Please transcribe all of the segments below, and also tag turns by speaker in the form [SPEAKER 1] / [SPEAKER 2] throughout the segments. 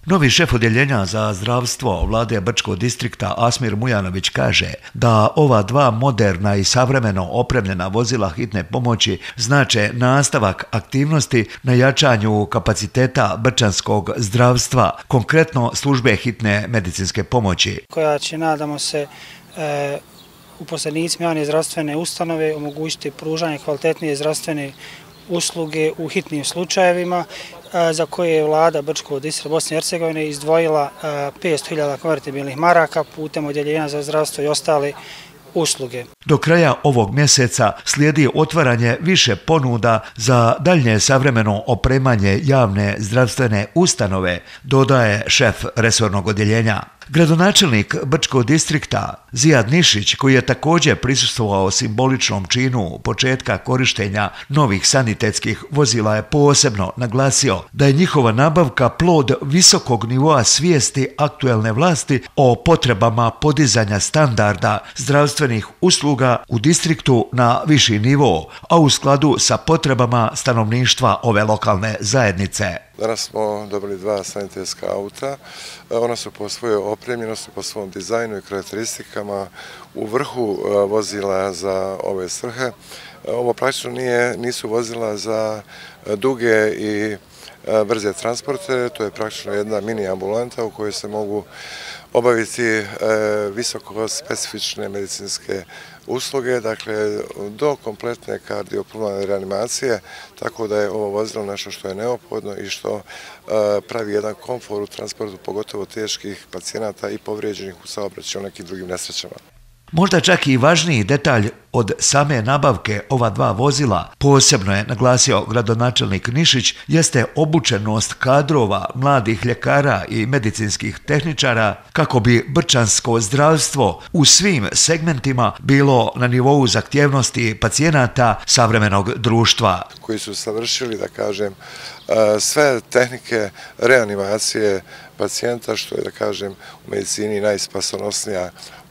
[SPEAKER 1] Novi šef odjeljenja za zdravstvo vlade Brčkog distrikta Asmir Mujanović kaže da ova dva moderna i savremeno opremljena vozila hitne pomoći znače nastavak aktivnosti na jačanju kapaciteta brčanskog zdravstva, konkretno službe hitne medicinske pomoći.
[SPEAKER 2] Koja će, nadamo se, uposlenicima javne zdravstvene ustanove omogućiti pružanje kvalitetnije zdravstvene usluge u hitnim slučajevima za koje je vlada Brčkog distrikta Bosne i Hercegovine izdvojila 500.000 konvertibilnih maraka putem odjeljenja za zdravstvo i ostale usluge.
[SPEAKER 1] Do kraja ovog mjeseca slijedi otvaranje više ponuda za daljnje savremeno opremanje javne zdravstvene ustanove, dodaje šef resornog odjeljenja. Gradonačelnik Brčkog distrikta Zijad Nišić, koji je također prisustvovao simboličnom činu početka korištenja novih sanitetskih vozila, je posebno naglasio da je njihova nabavka plod visokog nivoa svijesti aktuelne vlasti o potrebama podizanja standarda zdravstvenih usluga u distriktu na viši nivo, a u skladu sa potrebama stanovništva ove lokalne zajednice.
[SPEAKER 3] Danas smo dobili dva sanitetska auta. Ona su po svojoj opremljenosti, po svom dizajnu i karakteristikama u vrhu vozila za ove svrhe. Ovo praktično nisu vozila za duge i brze transporte, to je praktično jedna mini ambulanta u kojoj se mogu obaviti visoko specifične medicinske usluge, dakle do kompletne kardiopulmonalne reanimacije, tako da je ovo vozilo nešto što je neophodno i što pravi jedan komfor u transportu, pogotovo teških pacijenata i povrijeđenih u saobraćaju i nekim drugim nesrećama.
[SPEAKER 1] Možda čak i važniji detalj od same nabavke ova dva vozila, posebno je naglasio gradonačelnik Nišić, jeste obučenost kadrova, mladih ljekara i medicinskih tehničara kako bi brčansko zdravstvo u svim segmentima bilo na nivou zahtjevnosti pacijenata savremenog društva.
[SPEAKER 3] Koji su savršili, da kažem, sve tehnike reanimacije pacijenta, što je, da kažem, u medicini najspasonosnija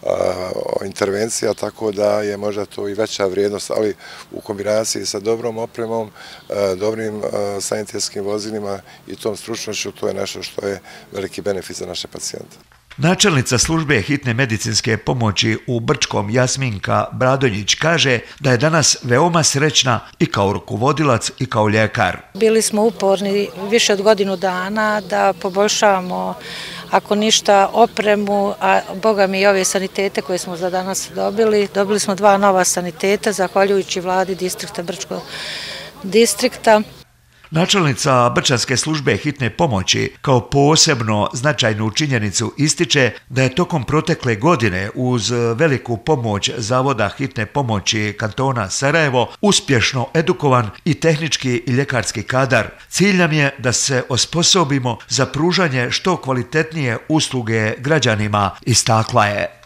[SPEAKER 3] intervencija, tako da je možda to i veća vrijednost, ali u kombinaciji sa dobrom opremom, dobrim sanitetskim vozilima i tom stručnošću, to je nešto što je veliki benefit za naše pacijente.
[SPEAKER 1] Načelnica službe hitne medicinske pomoći u Brčkom Jasminka Bradonjić kaže da je danas veoma srećna i kao rukovodilac i kao ljekar.
[SPEAKER 4] Bili smo uporni više od godinu dana da poboljšavamo, ako ništa, opremu, a boga mi i ove sanitete koje smo za danas dobili. Dobili smo dva nova saniteta zahvaljujući vladi distrikta Brčkog distrikta.
[SPEAKER 1] Načelnica Brčanske službe hitne pomoći kao posebno značajnu činjenicu ističe da je tokom protekle godine uz veliku pomoć Zavoda hitne pomoći kantona Sarajevo uspješno edukovan i tehnički i ljekarski kadar. Cilj nam je da se osposobimo za pružanje što kvalitetnije usluge građanima, istakla je.